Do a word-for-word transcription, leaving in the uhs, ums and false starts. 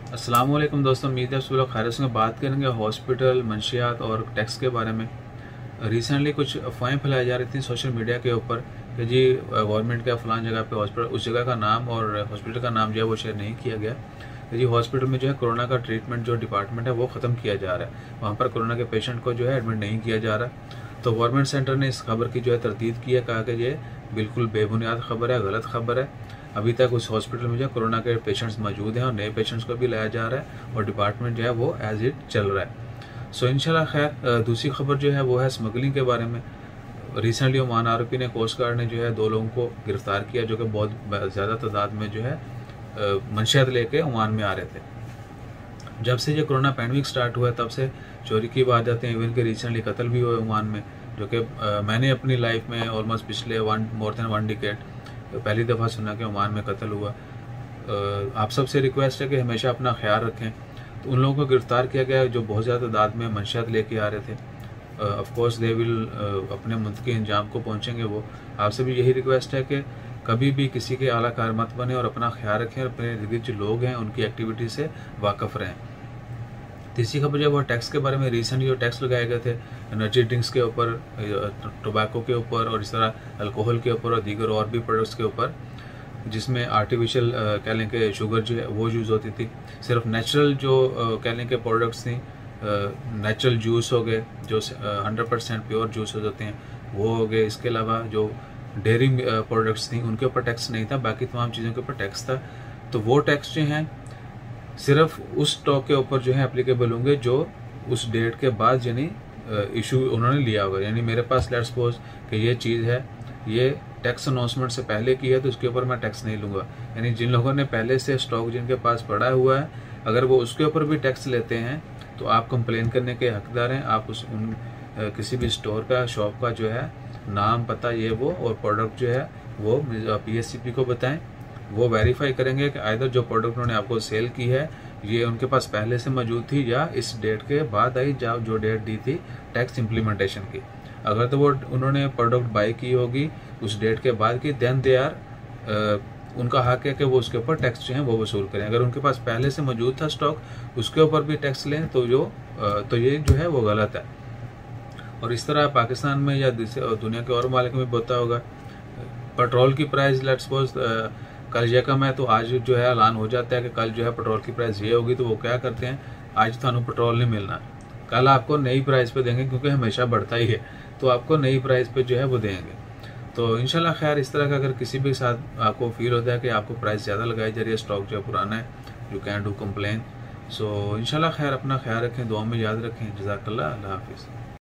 अस्सलाम वालेकुम दोस्तों, उम्मीद है सब लोग खैरियत से। बात करेंगे हॉस्पिटल मंशियात और टैक्स के बारे में। रिसेंटली कुछ अफवाहें फैलाई जा रही थी सोशल मीडिया के ऊपर कि जी गवर्नमेंट का फ़लान जगह पे हॉस्पिटल, उस जगह का नाम और हॉस्पिटल का नाम जो है वो शेयर नहीं किया गया कि जी हॉस्पिटल में जो है कोरोना का ट्रीटमेंट जो डिपार्टमेंट है वो ख़त्म किया जा रहा है, वहाँ पर कोरोना के पेशेंट को जो है एडमिट नहीं किया जा रहा। तो गवर्नमेंट सेंटर ने इस खबर की जो है तरदीद की है, कहा कि ये बिल्कुल बेबुनियाद खबर है, गलत खबर है। अभी तक उस हॉस्पिटल में जो कोरोना के पेशेंट्स मौजूद हैं और नए पेशेंट्स को भी लाया जा रहा है और डिपार्टमेंट जो है वो एज इट चल रहा है। सो इंशाल्लाह खैर, दूसरी खबर जो है वो है स्मगलिंग के बारे में। रिसेंटली ओमान आरोपी ने, कोस्ट गार्ड ने जो है दो लोगों को गिरफ्तार किया जो कि बहुत ज़्यादा तादाद में जो है मंशियात लेके ओमान में आ रहे थे। जब से ये कोरोना पैंडमिक स्टार्ट हुआ है तब से चोरी की वारदातें, इवन के रिसेंटली कत्ल भी हुए ओमान में, जो कि मैंने अपनी लाइफ में ऑलमोस्ट पिछले one more than one decade पहली दफ़ा सुना कि ओमान में कत्ल हुआ। आप सबसे रिक्वेस्ट है कि हमेशा अपना ख्याल रखें। तो उन लोगों को गिरफ्तार किया गया जो बहुत ज़्यादा तादाद में मंशियात लेके आ रहे थे। ऑफ कोर्स दे विल अपने मुल्क के इंजाम को पहुंचेंगे वो। आपसे भी यही रिक्वेस्ट है कि कभी भी किसी के आला कार मत बने और अपना ख्याल रखें और अपने इर्द गिर्द जो लोग हैं उनकी एक्टिविटी से वाकफ़ रहें। तीसरी खबर जो है वो टैक्स के बारे में। रिसेंटली जो टैक्स लगाए गए थे एनर्जी ड्रिंक्स के ऊपर, टोबैको के ऊपर और इस तरह अल्कोहल के ऊपर और दीगर और भी प्रोडक्ट्स के ऊपर, जिसमें आर्टिफिशियल कह लें कि शुगर जो है वो यूज़ होती थी। सिर्फ नेचुरल जो कह लें कि प्रोडक्ट्स थी, नेचुरल जूस हो गए जो हंड्रेड परसेंट प्योर जूस होते हैं वो हो गए। इसके अलावा जो डेयरी प्रोडक्ट्स थी उनके ऊपर टैक्स नहीं था, बाकी तमाम चीज़ों के ऊपर टैक्स था। तो वो टैक्स जो हैं सिर्फ उस स्टॉक के ऊपर जो है एप्लीकेबल होंगे जो उस डेट के बाद यानी इशू उन्होंने लिया होगा। यानी मेरे पास लेट्स सपोज कि ये चीज़ है, ये टैक्स अनाउंसमेंट से पहले की है तो उसके ऊपर मैं टैक्स नहीं लूँगा। यानी जिन लोगों ने पहले से स्टॉक जिनके पास पड़ा हुआ है, अगर वो उसके ऊपर भी टैक्स लेते हैं तो आप कंप्लेन करने के हकदार हैं। आप उस उन किसी भी स्टोर का, शॉप का जो है नाम, पता, ये वो और प्रोडक्ट जो है वो पी एस सी पी को बताएं। वो वेरीफाई करेंगे कि आइदर जो प्रोडक्ट उन्होंने आपको सेल की है ये उनके पास पहले से मौजूद थी या इस डेट के बाद आई, जो जो डेट दी थी टैक्स इम्प्लीमेंटेशन की। अगर तो वो उन्होंने प्रोडक्ट बाई की होगी उस डेट के बाद की, देन दे आर, उनका हक है कि वो उसके ऊपर टैक्स जो है वो वसूल करें। अगर उनके पास पहले से मौजूद था स्टॉक, उसके ऊपर भी टैक्स लें तो जो तो ये जो है वो गलत है। और इस तरह पाकिस्तान में या दुनिया के और ममालिक में होता होगा। पेट्रोल की प्राइस लेट्स सपोज कल ये कम है तो आज जो है ऐलान हो जाता है कि कल जो है पेट्रोल की प्राइस ये होगी, तो वो क्या करते हैं, आज थानू पेट्रोल नहीं मिलना, कल आपको नई प्राइस पे देंगे क्योंकि हमेशा बढ़ता ही है, तो आपको नई प्राइस पे जो है वो देंगे। तो इंशाल्लाह खैर, इस तरह का अगर किसी भी साथ आपको फील होता है कि आपको प्राइस ज़्यादा लगाई जा रही है, स्टॉक जो है पुराना है, you can do complain. So इंशाल्लाह खैर, अपना ख्याल रखें, दुआ में याद रखें। जज़ाकल्लाह, अल्लाह हाफिज़।